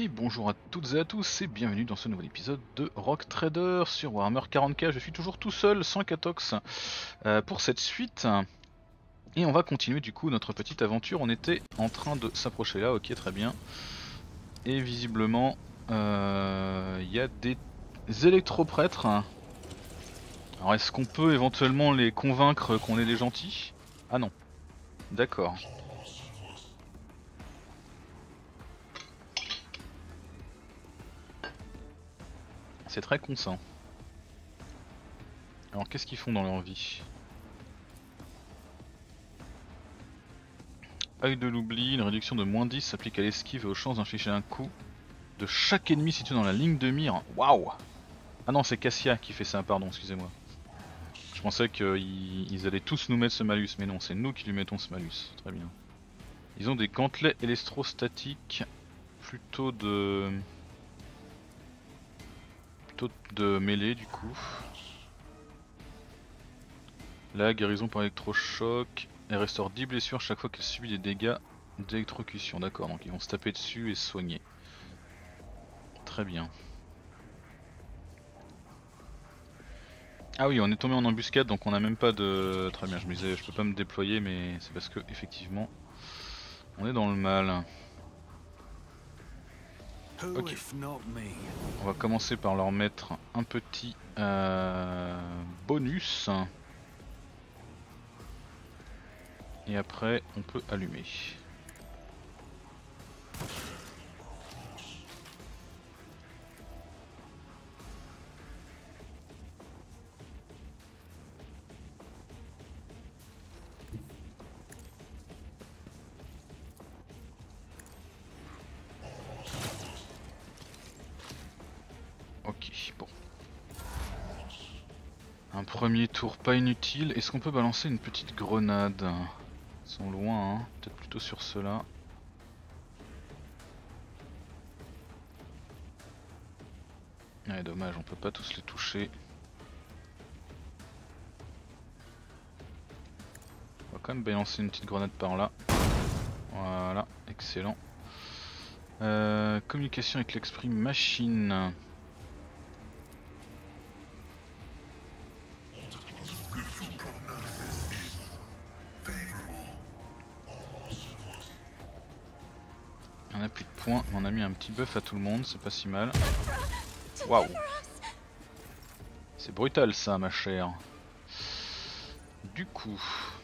bonjour à toutes et à tous et bienvenue dans ce nouvel épisode de Rock Trader sur Warhammer 40k. Je suis toujours tout seul, sans Catox, pour cette suite. Et on va continuer du coup notre petite aventure. On était en train de s'approcher là, ok très bien. Et visiblement, il y a des électroprêtres. Alors est-ce qu'on peut éventuellement les convaincre qu'on est des gentils? Ah non, d'accord. C'est très consent. Alors qu'est-ce qu'ils font dans leur vie? Œil de l'oubli, une réduction de -10 s'applique à l'esquive et aux chances d'infliger un coup de chaque ennemi situé dans la ligne de mire. Waouh! Ah non, c'est Cassia qui fait ça, pardon, excusez-moi. Je pensais qu'ils allaient tous nous mettre ce malus, mais non, c'est nous qui lui mettons ce malus. Très bien. Ils ont des gantelets électrostatiques, plutôt de mêlée du coup. La guérison par électrochoc, elle restaure 10 blessures chaque fois qu'elle subit des dégâts d'électrocution. D'accord, donc ils vont se taper dessus et se soigner. Très bien. Ah oui, on est tombé en embuscade donc on a même pas de... Très bien, je me disais je peux pas me déployer mais c'est parce que effectivement on est dans le mal. Ok. On va commencer par leur mettre un petit bonus. Et après on peut allumer. Ok, bon. Un premier tour pas inutile. Est-ce qu'on peut balancer une petite grenade? Ils sont loin, hein. Peut-être plutôt sur ceux-là. Ouais, dommage, on peut pas tous les toucher. On va quand même balancer une petite grenade par là. Voilà, excellent. Communication avec l'exprime machine. On a plus de points, mais on a mis un petit buff à tout le monde, c'est pas si mal. Waouh! C'est brutal ça, ma chère. Du coup...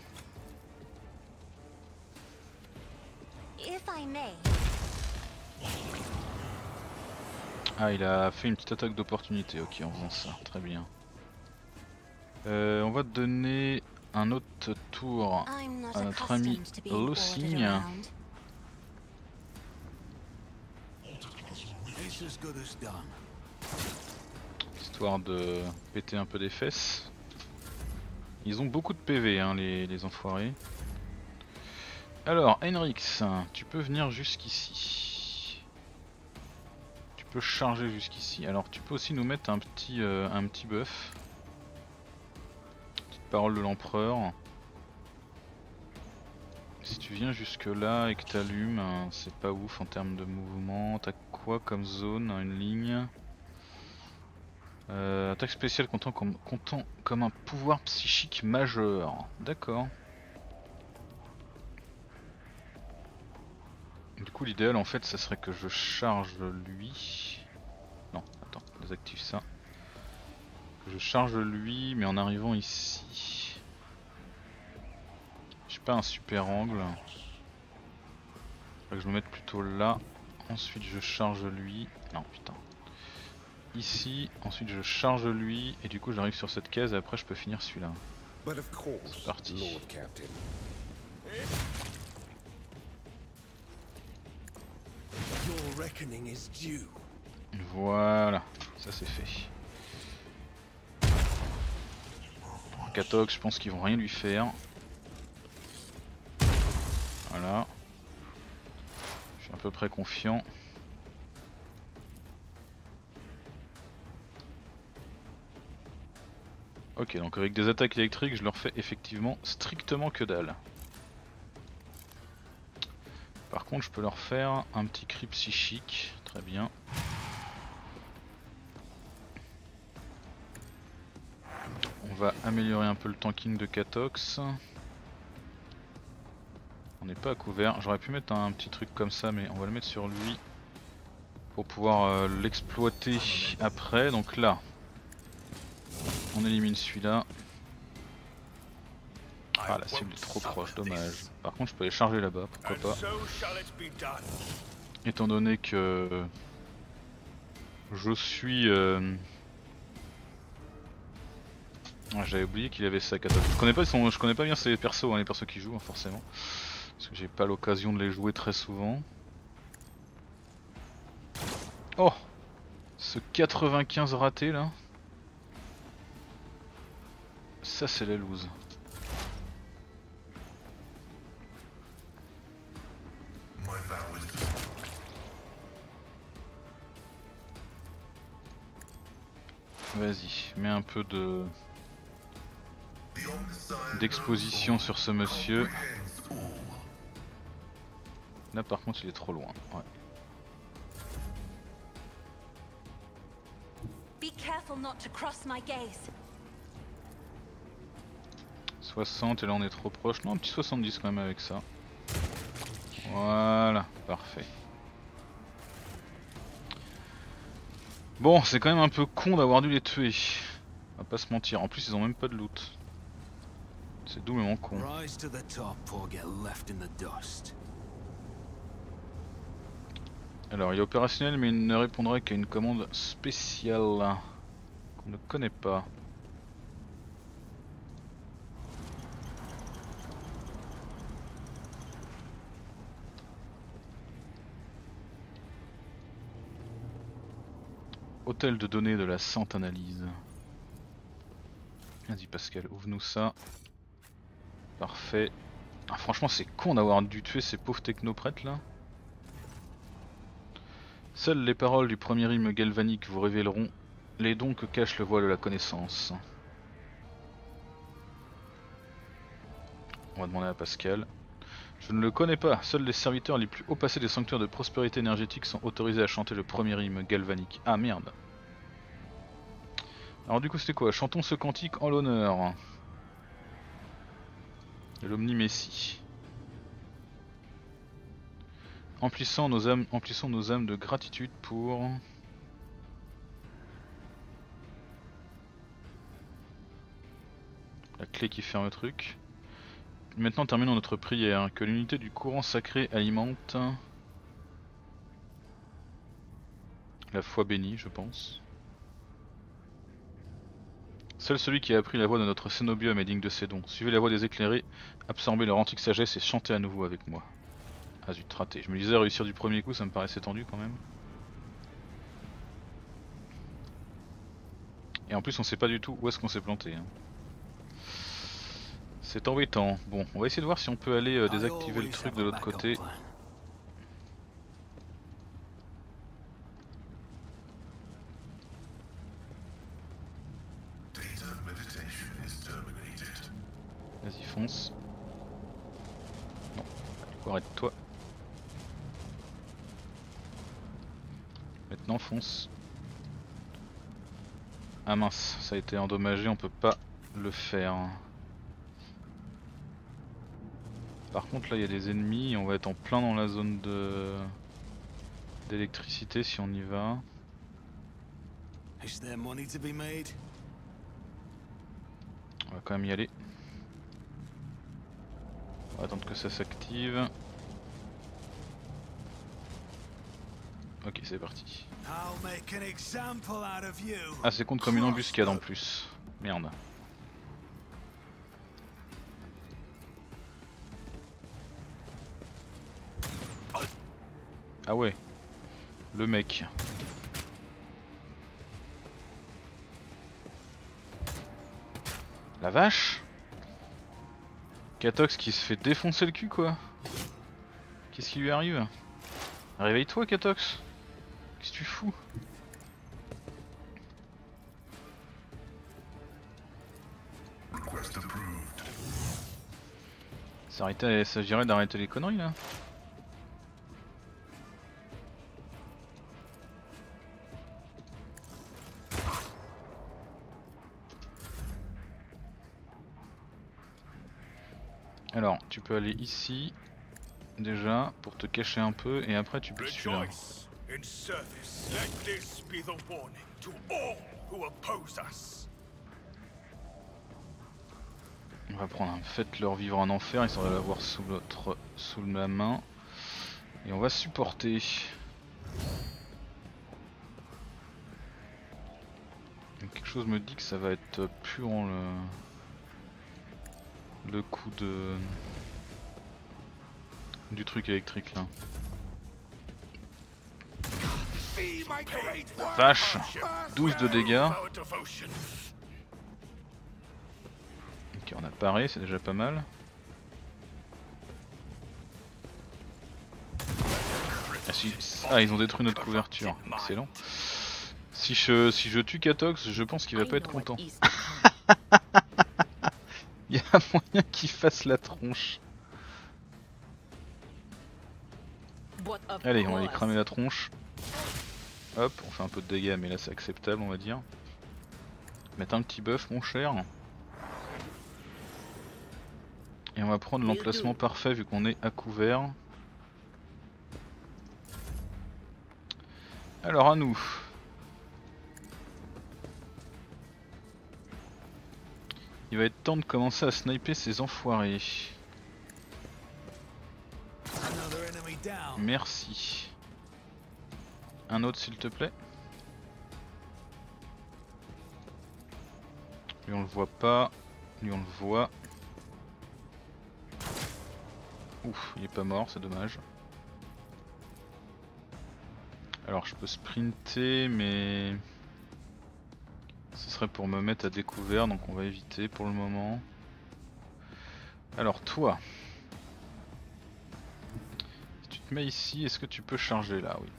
Ah, il a fait une petite attaque d'opportunité, ok, en faisant ça, très bien. On va donner un autre tour à notre ami Lossing. Histoire de péter un peu des fesses. Ils ont beaucoup de PV, hein, les enfoirés. Alors, Henrix, tu peux venir jusqu'ici. Tu peux charger jusqu'ici. Alors, tu peux aussi nous mettre un petit buff. Petite parole de l'empereur. Si tu viens jusque là et que t'allumes, c'est pas ouf en termes de mouvement. T'as quoi comme zone? Une ligne. Attaque spéciale comptant comme un pouvoir psychique majeur. D'accord. Du coup l'idéal en fait ça serait que je charge lui. Non, attends, désactive ça. Que je charge lui mais en arrivant ici. J'ai pas un super angle. Faudrait que je me mette plutôt là. Ensuite je charge lui. Non putain. Ici, ensuite je charge lui et du coup j'arrive sur cette case et après je peux finir celui-là. C'est parti. Voilà, ça c'est fait. Catox, je pense qu'ils vont rien lui faire. Voilà. Je suis à peu près confiant. Ok, donc avec des attaques électriques, je leur fais effectivement strictement que dalle. Par contre, je peux leur faire un petit cri psychique. Très bien. On va améliorer un peu le tanking de Katox. On n'est pas à couvert. J'aurais pu mettre un petit truc comme ça, mais on va le mettre sur lui pour pouvoir l'exploiter après. Donc là, on élimine celui-là. Ah, la cible est trop proche, dommage. Par contre, je peux aller charger là-bas, pourquoi pas. Étant donné que je suis... Ah, j'avais oublié qu'il avait ça, Katox. Je connais pas bien ces persos, hein, les persos qui jouent, hein, forcément. Parce que j'ai pas l'occasion de les jouer très souvent. Oh, ce 95 raté là. Ça c'est la loose. Vas-y, mets un peu d'exposition sur ce monsieur. Là par contre il est trop loin. Ouais. Be careful not to cross my gaze. 60 et là on est trop proche. Non, un petit 70 quand même avec ça. Voilà, parfait. Bon, c'est quand même un peu con d'avoir dû les tuer. On va pas se mentir. En plus, ils ont même pas de loot. C'est doublement con. Alors, il est opérationnel, mais il ne répondra qu'à une commande spéciale qu'on ne connaît pas. Hôtel de données de la Sainte Analyse. Vas-y Pascal, ouvre-nous ça. Parfait. Ah, franchement c'est con d'avoir dû tuer ces pauvres technoprêtres là. Seules les paroles du premier hymne galvanique vous révéleront les dons que cache le voile de la connaissance. On va demander à Pascal. Je ne le connais pas, seuls les serviteurs les plus haut passés des sanctuaires de prospérité énergétique sont autorisés à chanter le premier hymne galvanique. Ah merde. Alors du coup c'était quoi? Chantons ce cantique en l'honneur de l'Omni-Messie. Emplissons nos âmes de gratitude pour... La clé qui ferme le truc. Maintenant terminons notre prière, que l'unité du courant sacré alimente la foi bénie, je pense. Seul celui qui a appris la voix de notre cénobium est digne de ses dons. Suivez la voix des éclairés, absorbez leur antique sagesse et chantez à nouveau avec moi. Ah zut, raté. Je me disais réussir du premier coup, ça me paraissait tendu quand même. Et en plus on sait pas du tout où est-ce qu'on s'est planté. Hein. C'est embêtant. Bon, on va essayer de voir si on peut aller désactiver le truc de l'autre côté. Vas-y, fonce. Non, arrête-toi. Maintenant, fonce. Ah mince, ça a été endommagé, on peut pas le faire. Par contre là il y a des ennemis, on va être en plein dans la zone d'électricité si on y va. On va quand même y aller. On va attendre que ça s'active. Ok, c'est parti. Ah, c'est compte comme une embuscade en plus. Merde. Ah ouais, le mec. La vache. Katox qui se fait défoncer le cul quoi. Qu'est-ce qui lui arrive? Réveille-toi Katox. Qu'est-ce que tu fous? Ça s'agirait d'arrêter les conneries là. Alors, tu peux aller ici, déjà, pour te cacher un peu, et après tu butes celui-là. Rejoice in service. Let this be the warning to all who oppose us. On va prendre un faites leur vivre en enfer, histoire de l'avoir sous la main. Et on va supporter. Donc, quelque chose me dit que ça va être pur le coup du truc électrique là. Vache, 12 de dégâts. Ok, on a paré, c'est déjà pas mal. Ah, ils ont détruit notre couverture, excellent. Si je tue Katox, je pense qu'il va pas être content. Il y a moyen qu'il fasse la tronche. Allez, on va lui cramer la tronche. Hop, on fait un peu de dégâts, mais là c'est acceptable, on va dire. Mettre un petit buff, mon cher. Et on va prendre l'emplacement parfait vu qu'on est à couvert. Alors à nous. Il va être temps de commencer à sniper ces enfoirés. Merci. Un autre s'il te plaît. Lui on le voit pas. Lui on le voit. Ouf, il est pas mort, c'est dommage. Alors je peux sprinter mais ce serait pour me mettre à découvert, donc on va éviter pour le moment. Alors toi, si tu te mets ici, est-ce que tu peux charger là? Oui.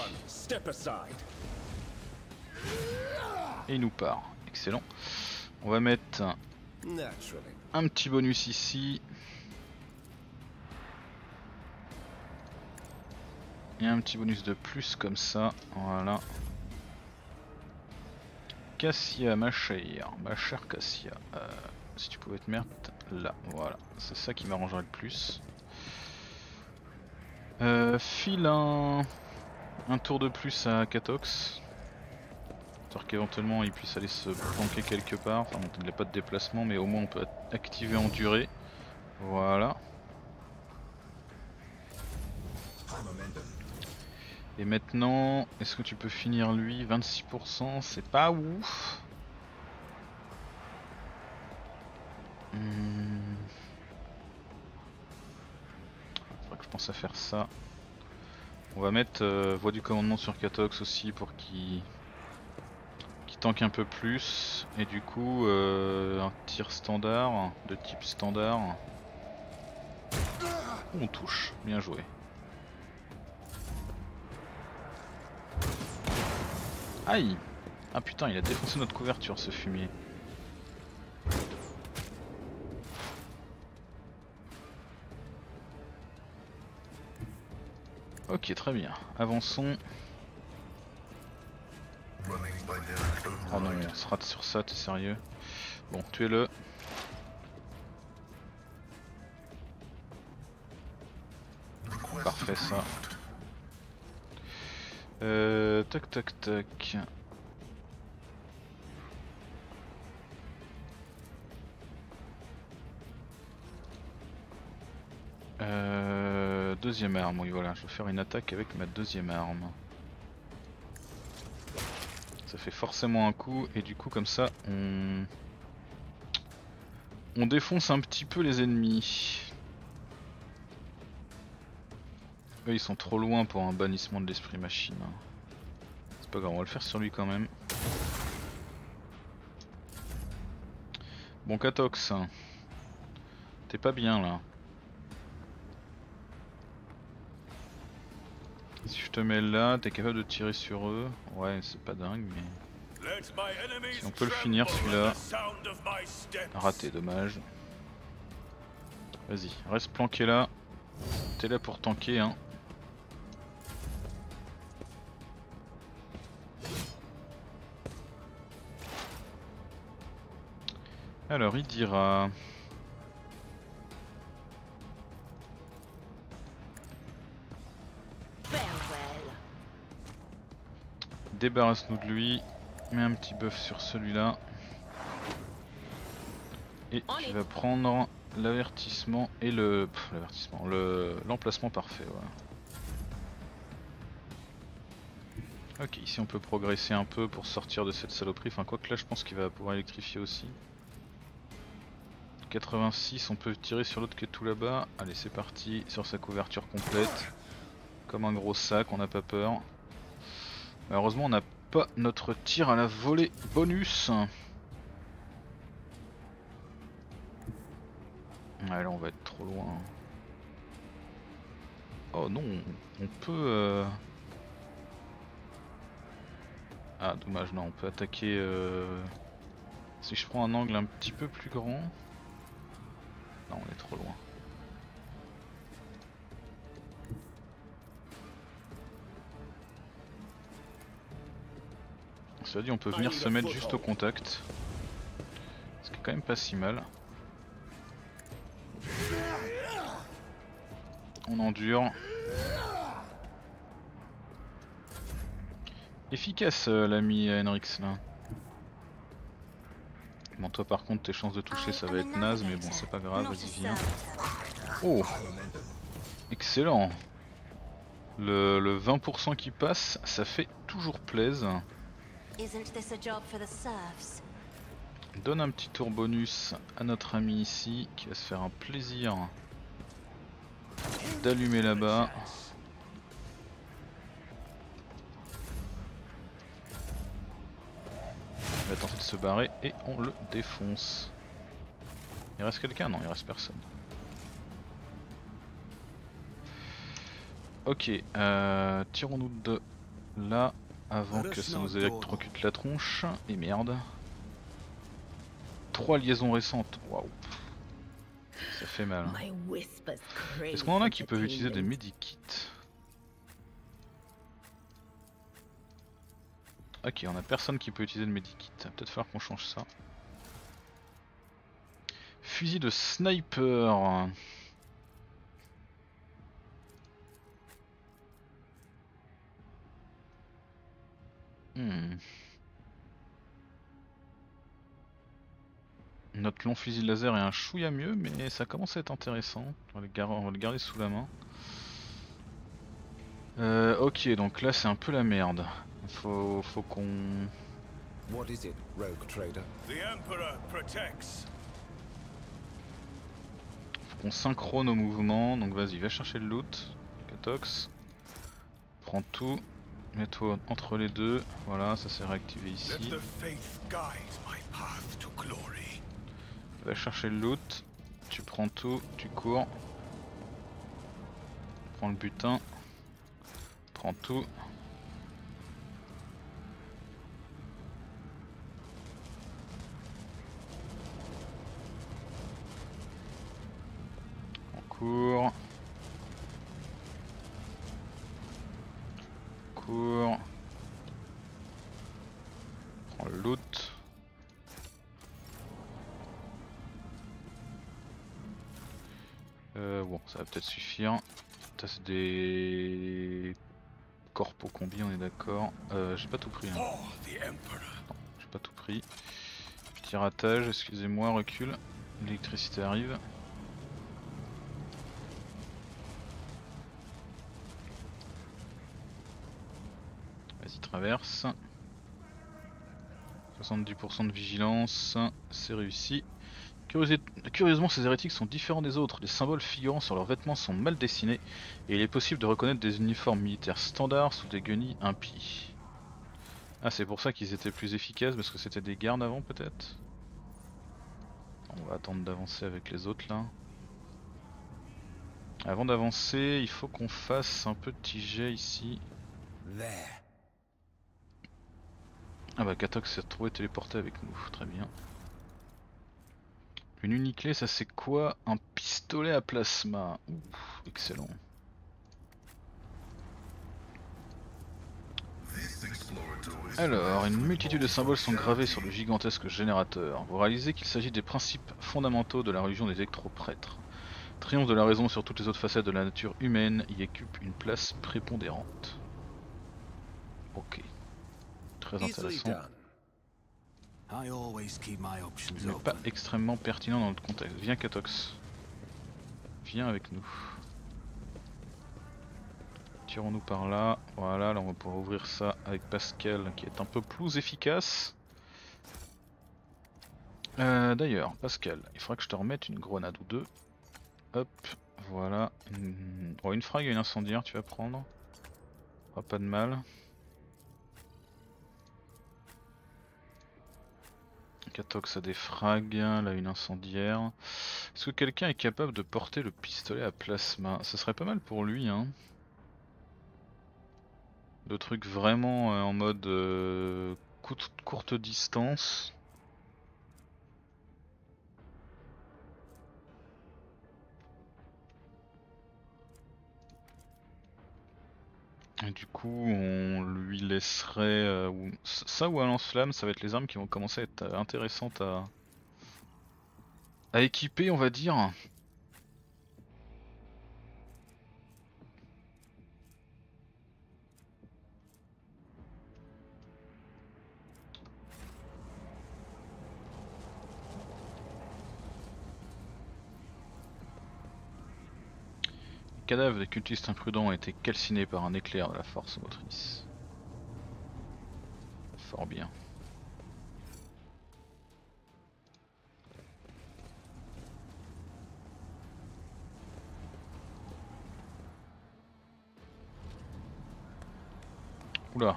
Et il nous part, excellent. On va mettre un petit bonus ici. Et un petit bonus de plus comme ça, voilà. Cassia, ma chère Cassia, si tu pouvais te mettre là, voilà, c'est ça qui m'arrangerait le plus. File un tour de plus à Katox, histoire qu'éventuellement il puisse aller se planquer quelque part. Enfin, il n'a pas de déplacement, mais au moins on peut activer en durée. Voilà. Et maintenant, est-ce que tu peux finir lui? 26%, c'est pas ouf. Faudrait que je pense à faire ça. On va mettre voie du commandement sur Katox aussi pour qu'il tank un peu plus. Et du coup, un tir standard, de type standard. On touche, bien joué. Aïe! Ah putain, il a défoncé notre couverture ce fumier. Ok, très bien. Avançons. Oh non, on se rate sur ça, t'es sérieux? Bon, tuez-le. Parfait ça. Tac tac tac. Deuxième arme, oui voilà, je vais faire une attaque avec ma deuxième arme. Ça fait forcément un coup et du coup comme ça on défonce un petit peu les ennemis. Eux ils sont trop loin pour un bannissement de l'esprit machine. C'est pas grave, on va le faire sur lui quand même. Bon Katox, t'es pas bien là. Si je te mets là, t'es capable de tirer sur eux. Ouais, c'est pas dingue, mais si on peut le finir celui-là. Raté, dommage. Vas-y, reste planqué là. T'es là pour tanker, hein. Alors, il dira. débarrasse-nous de lui. Mets un petit buff sur celui-là. Et tu vas prendre l'avertissement et l'emplacement parfait. Voilà. Ok, ici on peut progresser un peu pour sortir de cette saloperie. Enfin, quoique là, je pense qu'il va pouvoir électrifier aussi. 86, on peut tirer sur l'autre qui est tout là-bas. Allez, c'est parti sur sa couverture complète. Comme un gros sac, on n'a pas peur. Malheureusement, on n'a pas notre tir à la volée bonus. Ouais, là on va être trop loin. Oh non, on peut... Ah dommage, non, on peut attaquer... Si je prends un angle un petit peu plus grand... Non, on est trop loin. Cela dit, on peut venir se mettre juste au contact. Ce qui est quand même pas si mal. On endure. Efficace l'ami Henrix là. Bon, toi par contre tes chances de toucher ça va être naze, mais bon c'est pas grave, vas-y viens. Oh, excellent. Le 20% qui passe, ça fait toujours plaisir. Donne un petit tour bonus à notre ami ici qui va se faire un plaisir d'allumer là-bas. Il va tenter de se barrer et on le défonce. Il reste quelqu'un? Non, il reste personne. Ok, tirons-nous de là avant que ça nous électrocute la tronche. Et merde. 3 liaisons récentes, waouh. Ça fait mal. Est-ce qu'on en a qui peuvent utiliser des medikits? Ok, on a personne qui peut utiliser le medikit. Va peut-être falloir qu'on change ça. Fusil de sniper. Notre long fusil laser est un chouïa mieux, mais ça commence à être intéressant. On va le garder sous la main. Ok, donc là c'est un peu la merde. Faut qu'on... What is it, rogue trader? The Emperor protects. Faut qu'on synchrone au mouvement, donc vas-y, va chercher le loot. Katox. Prends tout. Mets-toi entre les deux. Voilà, ça s'est réactivé ici. Let the faith guide my path to glory. Va chercher le loot. Tu prends tout, tu cours. Prends le butin. Prends tout. On court. Cours. Prends le loot. Bon, ça va peut-être suffire. Ça c'est des corpos combi, on est d'accord. J'ai pas tout pris. Hein. For the Emperor. Non, j'ai pas tout pris. Petit ratage, excusez-moi, recule. L'électricité arrive. Vas-y, traverse. 70% de vigilance, c'est réussi. Curieusement, ces hérétiques sont différents des autres. Les symboles figurant sur leurs vêtements sont mal dessinés et il est possible de reconnaître des uniformes militaires standards sous des guenilles impies. Ah, c'est pour ça qu'ils étaient plus efficaces, parce que c'était des gardes avant peut-être. On va attendre d'avancer avec les autres là. Avant d'avancer, il faut qu'on fasse un petit jet ici. There. Ah bah Katox s'est retrouvé téléporté avec nous, très bien. Une uniclé, ça c'est quoi? Un pistolet à plasma. Ouf, excellent. Alors, une multitude de symboles sont gravés sur le gigantesque générateur. Vous réalisez qu'il s'agit des principes fondamentaux de la religion des électroprêtres. Triomphe de la raison sur toutes les autres facettes de la nature humaine y occupe une place prépondérante. Ok. très Easily intéressant, done. I always keep my options mais pas open. extrêmement pertinent dans notre contexte. Viens Katox, viens avec nous. Tirons-nous par là, voilà, là on va pouvoir ouvrir ça avec Pascal qui est un peu plus efficace. D'ailleurs, Pascal, il faudra que je te remette une grenade ou deux. Hop, voilà. Une frag et une incendiaire, tu vas prendre. Pas de mal. Katox a des frags, là une incendiaire. Est-ce que quelqu'un est capable de porter le pistolet à plasma? Ce serait pas mal pour lui, hein. De trucs vraiment en mode courte distance. Et du coup, on lui laisserait ça ou un lance-flamme, ça va être les armes qui vont commencer à être intéressantes à équiper, on va dire. Le cadavre des cultistes imprudents a été calciné par un éclair de la force motrice. Fort bien. Oula.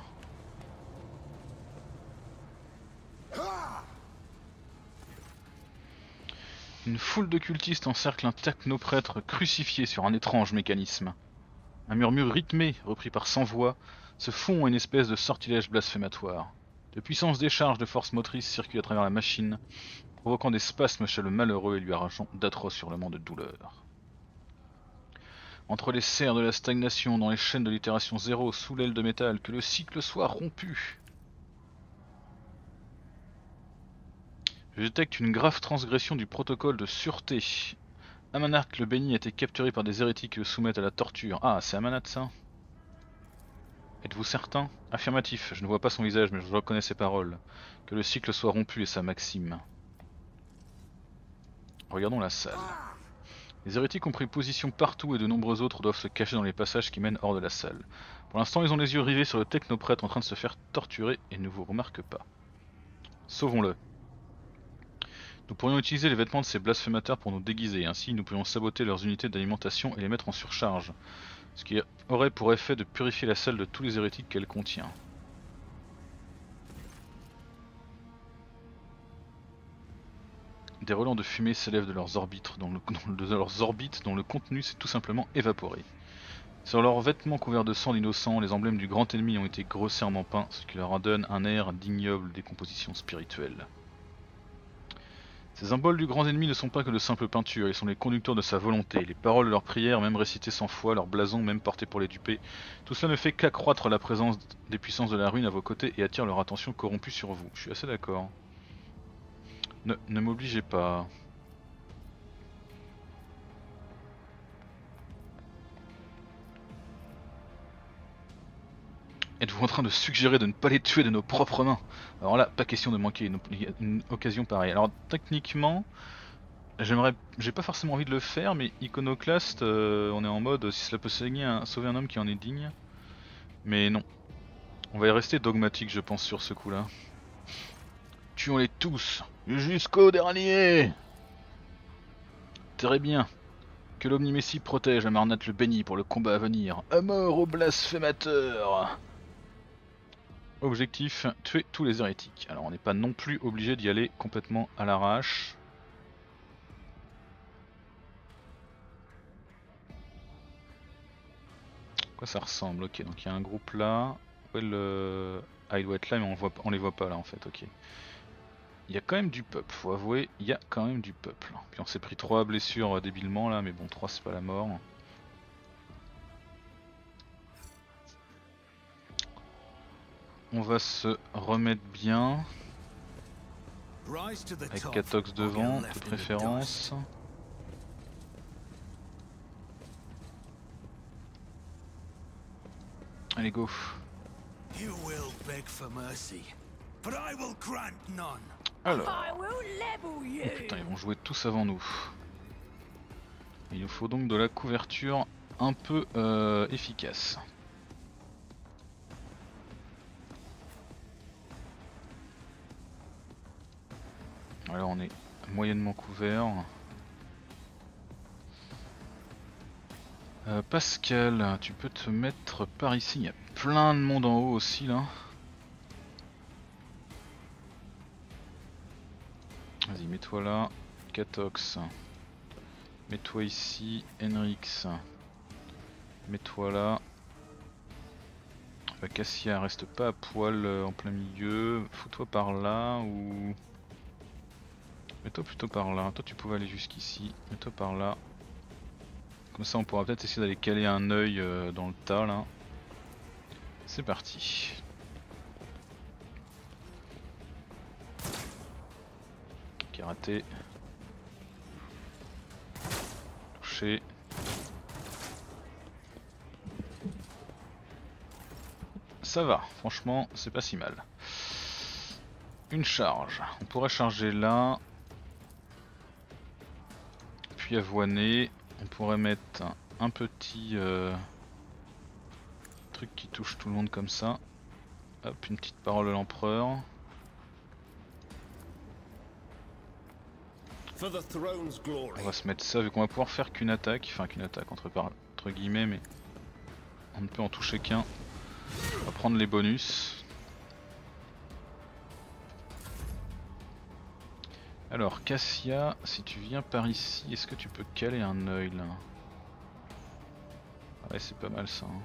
Une foule de cultistes encercle un technoprêtre crucifié sur un étrange mécanisme. Un murmure rythmé, repris par 100 voix, se fond en une espèce de sortilège blasphématoire. De puissantes décharges de force motrice circulent à travers la machine, provoquant des spasmes chez le malheureux et lui arrachant d'atroces hurlements de douleur. Entre les serres de la stagnation, dans les chaînes de l'itération zéro, sous l'aile de métal, que le cycle soit rompu. Je détecte une grave transgression du protocole de sûreté. Amanat le béni a été capturé par des hérétiques qui le soumettent à la torture. Ah, c'est Amanat ça? Êtes-vous certain? Affirmatif, je ne vois pas son visage mais je reconnais ses paroles. Que le cycle soit rompu et sa maxime. Regardons la salle. Les hérétiques ont pris position partout et de nombreux autres doivent se cacher dans les passages qui mènent hors de la salle. Pour l'instant ils ont les yeux rivés sur le technoprêtre en train de se faire torturer et ne vous remarquent pas. Sauvons-le. Nous pourrions utiliser les vêtements de ces blasphémateurs pour nous déguiser, ainsi nous pourrions saboter leurs unités d'alimentation et les mettre en surcharge, ce qui aurait pour effet de purifier la salle de tous les hérétiques qu'elle contient. Des relents de fumée s'élèvent de leurs orbites, dont le contenu s'est tout simplement évaporé. Sur leurs vêtements couverts de sang d'innocents, les emblèmes du grand ennemi ont été grossièrement peints, ce qui leur donne un air d'ignoble décomposition spirituelle. Ces symboles du grand ennemi ne sont pas que de simples peintures, ils sont les conducteurs de sa volonté. Les paroles de leurs prières, même récitées 100 fois, leurs blasons, même portés pour les duper, tout cela ne fait qu'accroître la présence des puissances de la ruine à vos côtés et attire leur attention corrompue sur vous. Je suis assez d'accord. Ne m'obligez pas. Êtes-vous en train de suggérer de ne pas les tuer de nos propres mains? Alors là, pas question de manquer une occasion pareille. Alors techniquement, j'ai pas forcément envie de le faire, mais Iconoclast, on est en mode si cela peut sauver un homme qui en est digne. Mais non, on va y rester dogmatique je pense sur ce coup-là. Tuons-les tous, jusqu'au dernier. Très bien. Que l'Omnimessie protège Amarnat le béni pour le combat à venir. À mort aux blasphémateurs. Objectif, tuer tous les hérétiques. Alors on n'est pas non plus obligé d'y aller complètement à l'arrache. Quoi ça ressemble? Ok, donc il y a un groupe là. Où est le... Ah il doit être là mais on les voit pas là en fait, ok. Il y a quand même du peuple, faut avouer, il y a quand même du peuple. Puis on s'est pris 3 blessures débilement là, mais bon 3 c'est pas la mort. On va se remettre bien. Avec Katox devant, de préférence. Allez go. You will beg for mercy, but I will grant none. Alors, I will level you. putain, ils vont jouer tous avant nous. Il nous faut donc de la couverture un peu efficace. Alors on est moyennement couvert. Pascal, tu peux te mettre par ici, il y a plein de monde en haut aussi là. Vas-y, mets-toi là, Catox. Mets-toi ici, Henrix. Mets-toi là. Cassia, reste pas à poil en plein milieu. Fous-toi par là ou... Mets-toi plutôt par là. Toi tu pouvais aller jusqu'ici. Mets-toi par là. Comme ça on pourra peut-être essayer d'aller caler un œil dans le tas là. C'est parti. Karaté. Touché. Ça va, franchement c'est pas si mal. Une charge. On pourrait charger là. Puis avoiner. On pourrait mettre un petit truc qui touche tout le monde comme ça. Hop, une petite parole de l'empereur. For the throne's glory. On va se mettre ça vu qu'on va pouvoir faire qu'une attaque. Enfin qu'une attaque entre guillemets, mais on ne peut en toucher qu'un. On va prendre les bonus. Alors Cassia, si tu viens par ici, est-ce que tu peux caler un œil là? Ouais, c'est pas mal ça. Hein.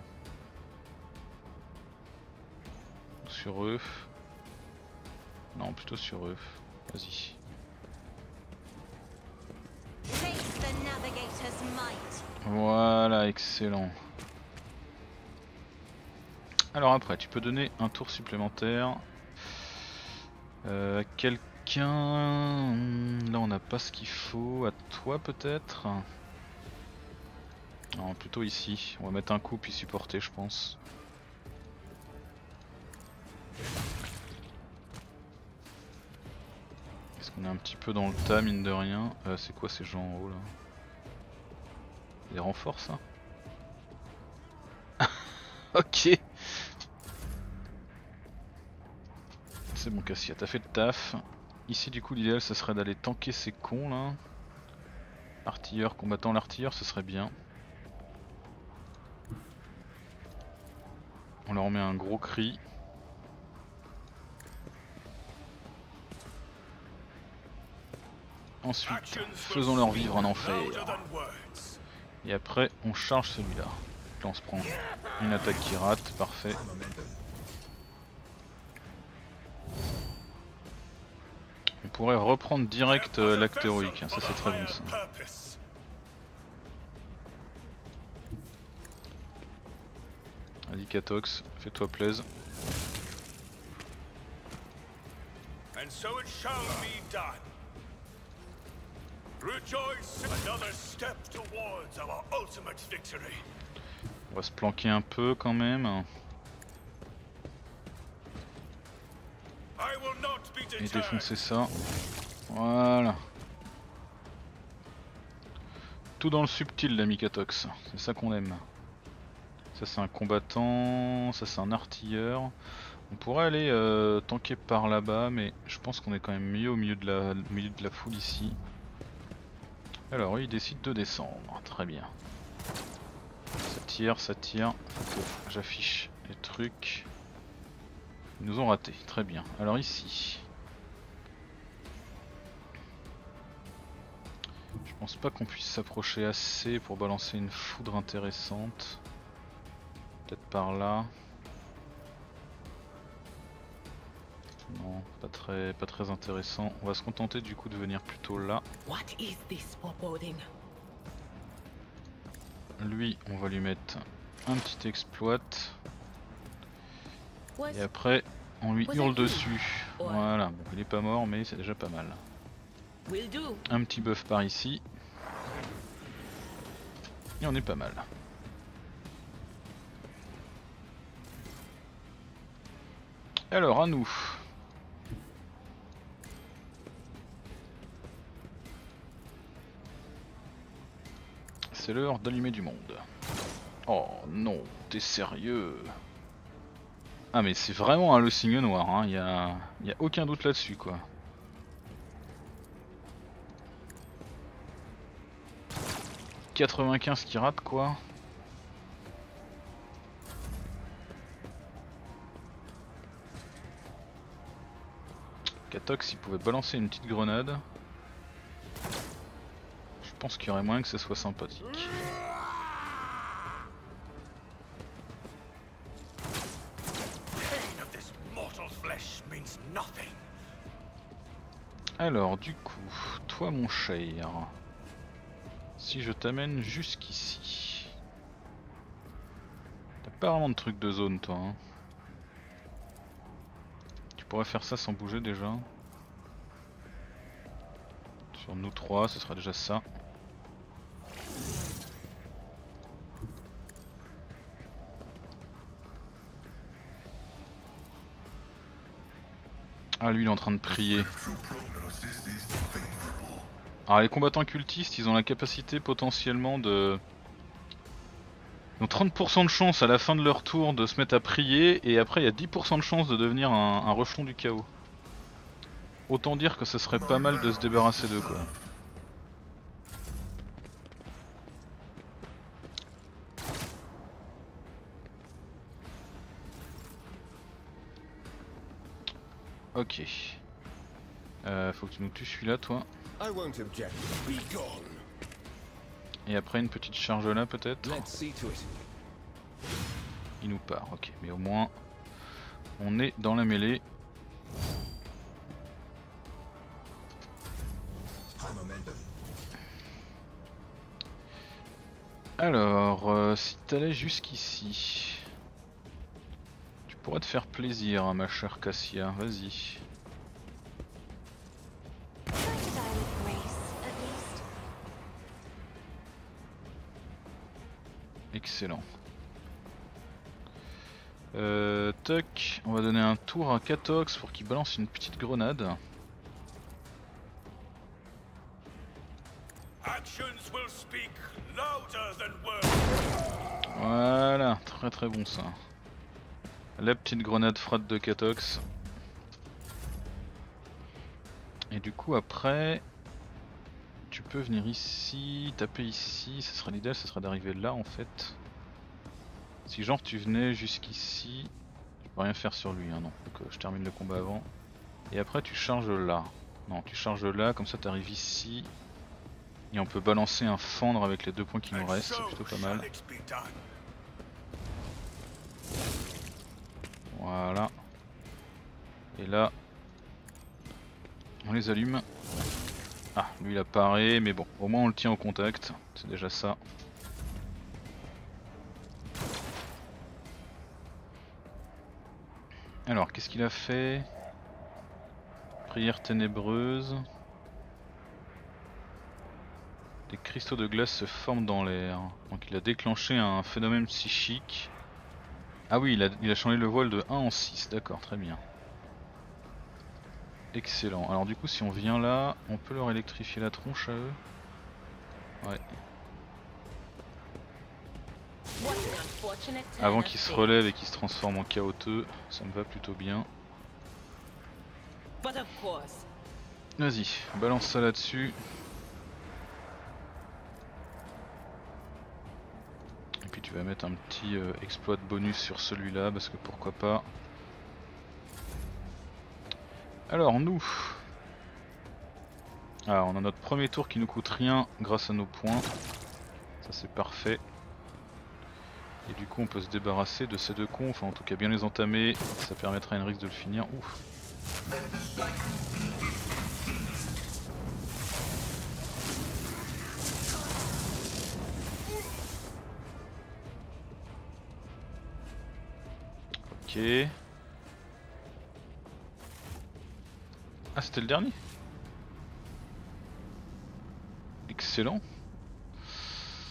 Sur eux. Non, plutôt sur eux. Vas-y. Taste the navigator's might. Voilà, excellent. Alors après, tu peux donner un tour supplémentaire à quelqu'un. Là, on n'a pas ce qu'il faut. À toi peut-être. Non, plutôt ici. On va mettre un coup puis supporter, je pense. Est-ce qu'on est un petit peu dans le tas, mine de rien? C'est quoi ces gens en haut là? Des renforts ça? Ok. C'est bon Cassia, t'as fait le taf. Ici du coup l'idéal ce serait d'aller tanker ces cons là. Artilleur, combattant l'artilleur, ce serait bien. On leur met un gros cri. Ensuite, faisons-leur vivre un enfer. Et après, on charge celui-là. Là, on se prend une attaque qui rate, parfait. On pourrait reprendre direct l'acte héroïque, ça c'est très bon ça. Vas-y Catox, fais-toi plaisir. And so it shall be done. Rejoice, another step towards our ultimate victory. On va se planquer un peu quand même. I will not be Et deterred. défoncer ça. Voilà. Tout dans le subtil l'ami Catox, c'est ça qu'on aime. Ça c'est un combattant, ça c'est un artilleur. On pourrait aller tanker par là-bas, mais je pense qu'on est quand même mieux au milieu de la foule ici. Alors il décide de descendre, très bien. Ça tire, faut que j'affiche les trucs. Ils nous ont raté, très bien. Alors ici. Je pense pas qu'on puisse s'approcher assez pour balancer une foudre intéressante. Peut-être par là. Non, pas très intéressant. On va se contenter du coup de venir plutôt là. What is this foreboding? Lui, on va lui mettre un petit exploit. Et après, on lui hurle dessus. Voilà, bon, il est pas mort, mais c'est déjà pas mal. Will do. Un petit buff par ici. Et on est pas mal. Alors à nous. C'est l'heure d'allumer du monde. Oh non, t'es sérieux? Ah mais c'est vraiment un le signe noir, hein. Y a aucun doute là-dessus quoi. « 95 qui rate quoi. Katox il pouvait balancer une petite grenade. Je pense qu'il y aurait moyen que ce soit sympathique. Pain of this mortal flesh means nothing. Alors du coup, toi mon cher, si je t'amène jusqu'ici, t'as pas vraiment de truc de zone toi hein. Tu pourrais faire ça sans bouger déjà. Sur nous trois, ce sera déjà ça. Ah lui il est en train de prier. Alors les combattants cultistes ils ont la capacité potentiellement de... Ils ont 30% de chance à la fin de leur tour de se mettre à prier et après il y a 10% de chance de devenir un rejeton du chaos. Autant dire que ce serait pas mal de se débarrasser d'eux quoi. Ok. Faut que tu nous tues celui-là toi. I won't object. Be gone. Et après une petite charge là peut-être. Let's see to it. Il nous part, ok. Mais au moins on est dans la mêlée. Alors, si t'allais jusqu'ici, tu pourrais te faire plaisir, hein, ma chère Cassia, vas-y. Try to die with grace, at least. Excellent. Tuck, on va donner un tour à Katox pour qu'il balance une petite grenade. Actions will speak louder than words. Voilà, très très bon ça. La petite grenade frate de Katox. Et du coup après, tu peux venir ici, taper ici, ce serait l'idéal, ce serait d'arriver là en fait. Si genre tu venais jusqu'ici, je peux rien faire sur lui, hein, non, donc je termine le combat avant. Et après tu charges là. Non, tu charges là, comme ça tu arrives ici. Et on peut balancer un fendre avec les 2 points qui nous restent, c'est plutôt pas mal. Voilà. Et là, on les allume. Ah, lui il a paré, mais bon, au moins on le tient au contact, c'est déjà ça. Alors, qu'est-ce qu'il a fait? Prière ténébreuse. Des cristaux de glace se forment dans l'air. Donc il a déclenché un phénomène psychique. Ah oui, il a changé le voile de 1 en 6, d'accord, très bien. Excellent. Alors du coup si on vient là, on peut leur électrifier la tronche à eux. Ouais. What an unfortunate turn Avant of qu'ils se fate. relèvent et qu'ils se transforment en chaoteux, ça me va plutôt bien. But of course, Vas-y, balance ça là-dessus. Et puis tu vas mettre un petit exploit de bonus sur celui-là, parce que pourquoi pas. Alors nous... Ah, on a notre premier tour qui nous coûte rien grâce à nos points. Ça c'est parfait. Et du coup on peut se débarrasser de ces 2 cons, enfin en tout cas bien les entamer, ça permettra à Henrix de le finir. Ouf. Ok. Ah c'était le dernier? Excellent.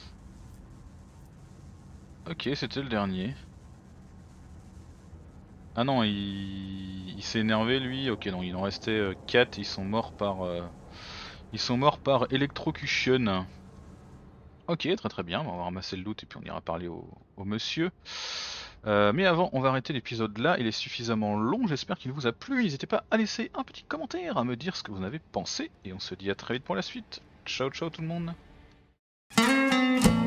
Ok, c'était le dernier. Ah non, il s'est énervé lui. Ok, donc il en restait 4. Ils sont morts par électrocution. Ok, très très bien. On va ramasser le loot et puis on ira parler au monsieur. Mais avant, on va arrêter l'épisode là. Il est suffisamment long. J'espère qu'il vous a plu. N'hésitez pas à laisser un petit commentaire, à me dire ce que vous en avez pensé. Et on se dit à très vite pour la suite. Ciao ciao tout le monde.